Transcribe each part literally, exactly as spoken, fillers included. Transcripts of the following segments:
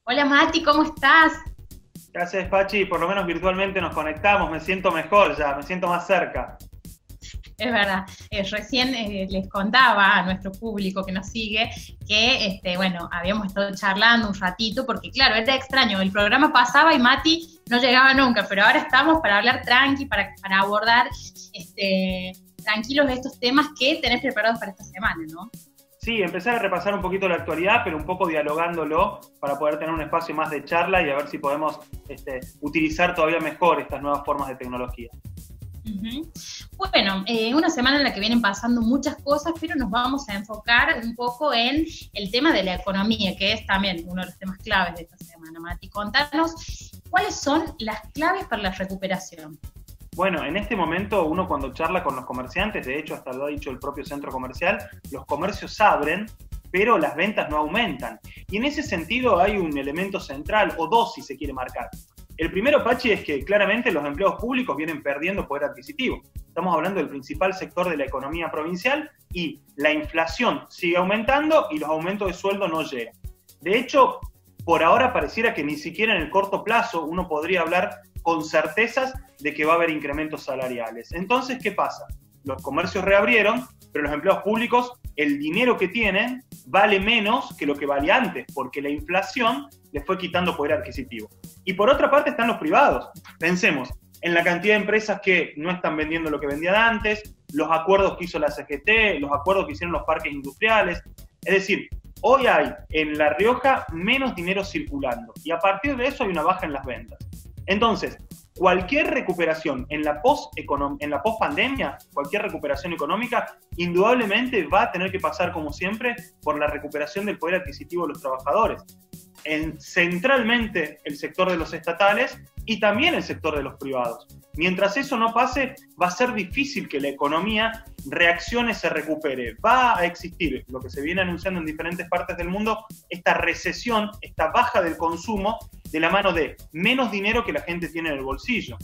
Hola Mati, ¿cómo estás? Gracias, Pachi. Por lo menos virtualmente nos conectamos. Me siento mejor ya, me siento más cerca. Es verdad, eh, recién eh, les contaba a nuestro público que nos sigue que, este, bueno, habíamos estado charlando un ratito porque, claro, era extraño, el programa pasaba y Mati no llegaba nunca, pero ahora estamos para hablar tranqui, para, para abordar este, tranquilos estos temas que tenés preparados para esta semana, ¿no? Sí, empezar a repasar un poquito la actualidad, pero un poco dialogándolo para poder tener un espacio más de charla y a ver si podemos este, utilizar todavía mejor estas nuevas formas de tecnología. Uh-huh. Bueno, eh, una semana en la que vienen pasando muchas cosas, pero nos vamos a enfocar un poco en el tema de la economía, que es también uno de los temas claves de esta semana. Mati, contanos cuáles son las claves para la recuperación. Bueno, en este momento uno cuando charla con los comerciantes, de hecho hasta lo ha dicho el propio centro comercial, los comercios abren, pero las ventas no aumentan. Y en ese sentido hay un elemento central, o dos si se quiere marcar. El primero, Pachi, es que claramente los empleados públicos vienen perdiendo poder adquisitivo. Estamos hablando del principal sector de la economía provincial y la inflación sigue aumentando y los aumentos de sueldo no llegan. De hecho, por ahora pareciera que ni siquiera en el corto plazo uno podría hablar con certezas de que va a haber incrementos salariales. Entonces, ¿qué pasa? Los comercios reabrieron, pero los empleados públicos, el dinero que tienen vale menos que lo que valía antes, porque la inflación les fue quitando poder adquisitivo. Y por otra parte están los privados. Pensemos en la cantidad de empresas que no están vendiendo lo que vendían antes, los acuerdos que hizo la C G T, los acuerdos que hicieron los parques industriales. Es decir, hoy hay en La Rioja menos dinero circulando y a partir de eso hay una baja en las ventas. Entonces, cualquier recuperación en la post-pandemia, cualquier recuperación económica, indudablemente va a tener que pasar, como siempre, por la recuperación del poder adquisitivo de los trabajadores. En, centralmente el sector de los estatales y también el sector de los privados. Mientras eso no pase, va a ser difícil que la economía reaccione, se recupere. Va a existir, lo que se viene anunciando en diferentes partes del mundo, esta recesión, esta baja del consumo, de la mano de menos dinero que la gente tiene en el bolsillo.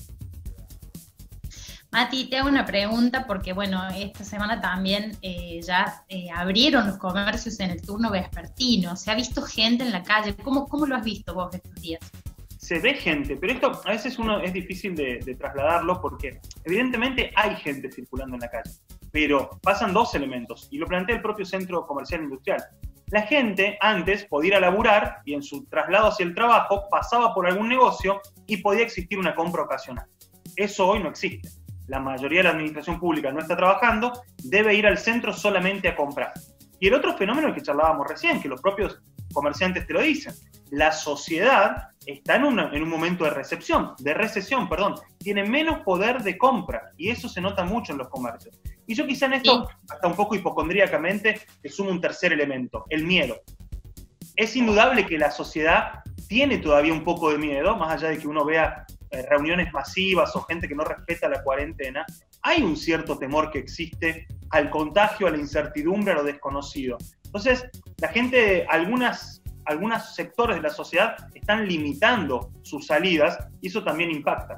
Mati, te hago una pregunta porque, bueno, esta semana también eh, ya eh, abrieron los comercios en el turno vespertino. ¿Se ha visto gente en la calle? ¿Cómo, cómo lo has visto vos estos días? Se ve gente, pero esto a veces uno es difícil de, de trasladarlo porque evidentemente hay gente circulando en la calle, pero pasan dos elementos, y lo plantea el propio Centro Comercial Industrial. La gente antes podía ir a laburar y en su traslado hacia el trabajo pasaba por algún negocio y podía existir una compra ocasional. Eso hoy no existe. La mayoría de la administración pública no está trabajando, debe ir al centro solamente a comprar. Y el otro fenómeno el que charlábamos recién, que los propios comerciantes te lo dicen, la sociedad está en, una, en un momento de recepción, de recesión, perdón, tiene menos poder de compra y eso se nota mucho en los comercios. Y yo quizá en esto, sí, hasta un poco hipocondríacamente, le sumo un tercer elemento, el miedo. Es indudable que la sociedad tiene todavía un poco de miedo, más allá de que uno vea eh, reuniones masivas o gente que no respeta la cuarentena, hay un cierto temor que existe al contagio, a la incertidumbre, a lo desconocido. Entonces, la gente, algunas, algunos sectores de la sociedad están limitando sus salidas y eso también impacta.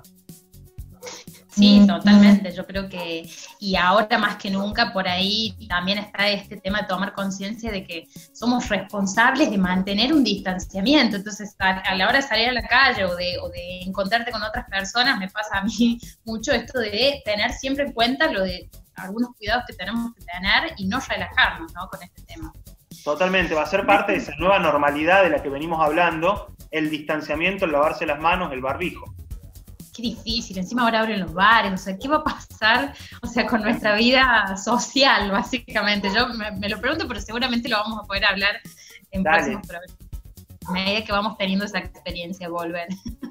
Sí, totalmente. Yo creo que, y ahora más que nunca, por ahí también está este tema de tomar conciencia de que somos responsables de mantener un distanciamiento. Entonces, a, a la hora de salir a la calle o de, o de encontrarte con otras personas, me pasa a mí mucho esto de tener siempre en cuenta lo de algunos cuidados que tenemos que tener y no relajarnos, ¿no?, con este tema. Totalmente, va a ser parte de esa nueva normalidad de la que venimos hablando, el distanciamiento, el lavarse las manos, el barbijo. Qué difícil, encima ahora abren los bares, o sea, ¿qué va a pasar, o sea, con nuestra vida social, básicamente? Yo me, me lo pregunto, pero seguramente lo vamos a poder hablar en Dale. próximos programas, a medida que vamos teniendo esa experiencia, volver.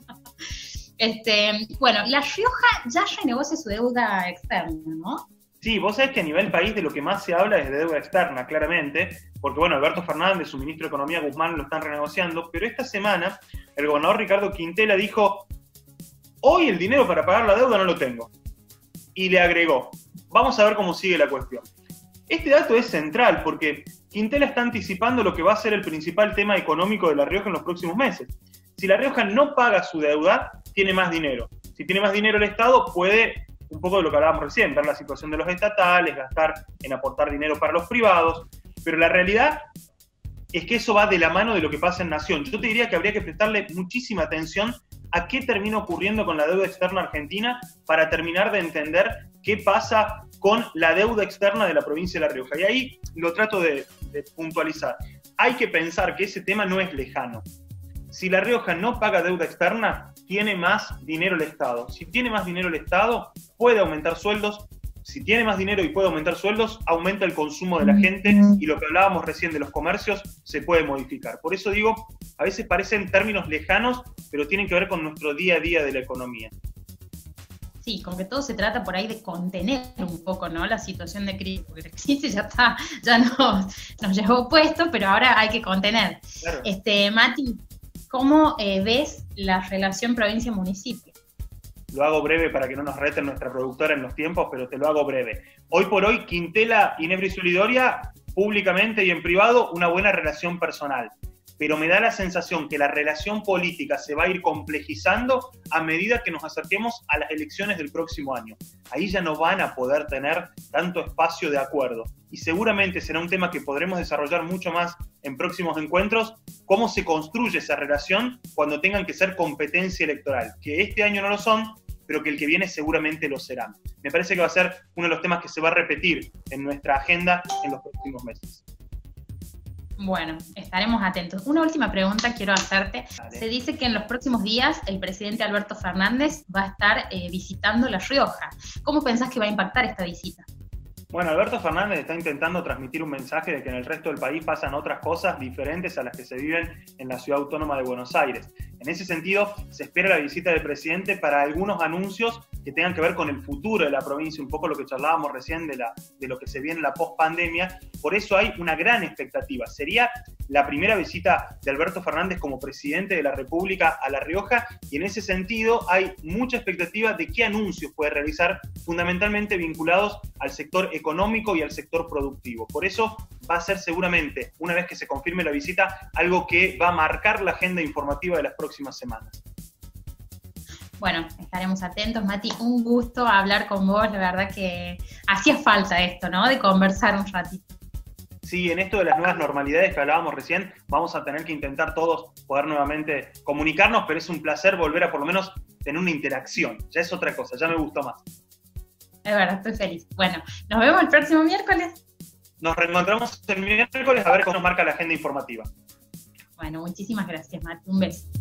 este, bueno, La Rioja ya renegocia su deuda externa, ¿no? Sí, vos sabés que a nivel país de lo que más se habla es de deuda externa, claramente, porque bueno, Alberto Fernández, su ministro de Economía, Guzmán, lo están renegociando, pero esta semana el gobernador Ricardo Quintela dijo: hoy el dinero para pagar la deuda no lo tengo. Y le agregó: vamos a ver cómo sigue la cuestión. Este dato es central porque Quintela está anticipando lo que va a ser el principal tema económico de La Rioja en los próximos meses. Si La Rioja no paga su deuda, tiene más dinero. Si tiene más dinero el Estado, puede, un poco de lo que hablábamos recién, ver la situación de los estatales, gastar en aportar dinero para los privados. Pero la realidad es que eso va de la mano de lo que pasa en Nación. Yo te diría que habría que prestarle muchísima atención a qué termina ocurriendo con la deuda externa argentina para terminar de entender qué pasa con la deuda externa de la provincia de La Rioja. Y ahí lo trato de, de puntualizar. Hay que pensar que ese tema no es lejano. Si La Rioja no paga deuda externa, tiene más dinero el Estado. Si tiene más dinero el Estado, puede aumentar sueldos. Si tiene más dinero y puede aumentar sueldos, aumenta el consumo de la gente y lo que hablábamos recién de los comercios se puede modificar. Por eso digo, a veces parecen términos lejanos, pero tienen que ver con nuestro día a día de la economía. Sí, con que todo se trata por ahí de contener un poco, ¿no?, la situación de crisis, porque la crisis ya está, ya nos, nos llevó puesto, pero ahora hay que contener. Claro. Este, Mati, ¿cómo eh, ves la relación provincia-municipio? Lo hago breve para que no nos reten nuestra productora en los tiempos, pero te lo hago breve. Hoy por hoy, Quintela, Ginebra y Solidoria, públicamente y en privado, una buena relación personal. Pero me da la sensación que la relación política se va a ir complejizando a medida que nos acerquemos a las elecciones del próximo año. Ahí ya no van a poder tener tanto espacio de acuerdo. Y seguramente será un tema que podremos desarrollar mucho más en próximos encuentros, cómo se construye esa relación cuando tengan que ser competencia electoral, que este año no lo son, pero que el que viene seguramente lo serán. Me parece que va a ser uno de los temas que se va a repetir en nuestra agenda en los próximos meses. Bueno, estaremos atentos. Una última pregunta quiero hacerte. Vale. Se dice que en los próximos días el presidente Alberto Fernández va a estar eh, visitando La Rioja. ¿Cómo pensás que va a impactar esta visita? Bueno, Alberto Fernández está intentando transmitir un mensaje de que en el resto del país pasan otras cosas diferentes a las que se viven en la ciudad autónoma de Buenos Aires. En ese sentido, se espera la visita del presidente para algunos anuncios que tengan que ver con el futuro de la provincia, un poco lo que charlábamos recién de, la, de lo que se viene en la post-pandemia. Por eso hay una gran expectativa. Sería la primera visita de Alberto Fernández como presidente de la República a La Rioja, y en ese sentido hay mucha expectativa de qué anuncios puede realizar, fundamentalmente vinculados al sector económico y al sector productivo. Por eso va a ser seguramente, una vez que se confirme la visita, algo que va a marcar la agenda informativa de las próximas semanas. Bueno, estaremos atentos, Mati. Un gusto hablar con vos. La verdad que hacía falta esto, ¿no?, de conversar un ratito. Sí, en esto de las nuevas normalidades que hablábamos recién, vamos a tener que intentar todos poder nuevamente comunicarnos, pero es un placer volver a por lo menos tener una interacción. Ya es otra cosa, ya me gustó más. Es verdad, estoy feliz. Bueno, nos vemos el próximo miércoles. Nos reencontramos el miércoles a ver cómo nos marca la agenda informativa. Bueno, muchísimas gracias, Mati. Un beso.